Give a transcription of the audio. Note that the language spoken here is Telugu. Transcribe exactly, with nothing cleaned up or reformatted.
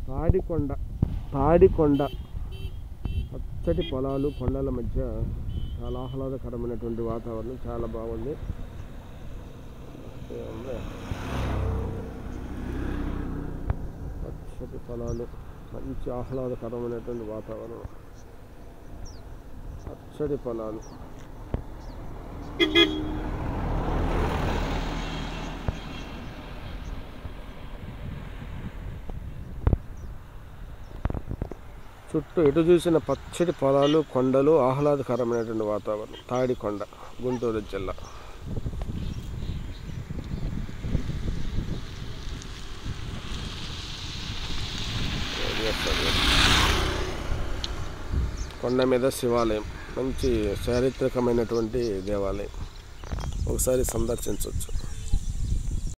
తాడికొండ తాడికొండ పచ్చటి పొలాలు కొండల మధ్య చాలా ఆహ్లాదకరమైనటువంటి వాతావరణం, చాలా బాగుంది. పచ్చటి పొలాలు, మంచి ఆహ్లాదకరమైనటువంటి వాతావరణం, పచ్చడి పొలాలు. చుట్టూ ఎటు చూసిన పచ్చడి పొలాలు, కొండలు, ఆహ్లాదకరమైనటువంటి వాతావరణం. తాడికొండ, గుంటూరు జిల్లా. కొండ మీద శివాలయం, మంచి చారిత్రకమైనటువంటి దేవాలయం, ఒకసారి సందర్శించవచ్చు.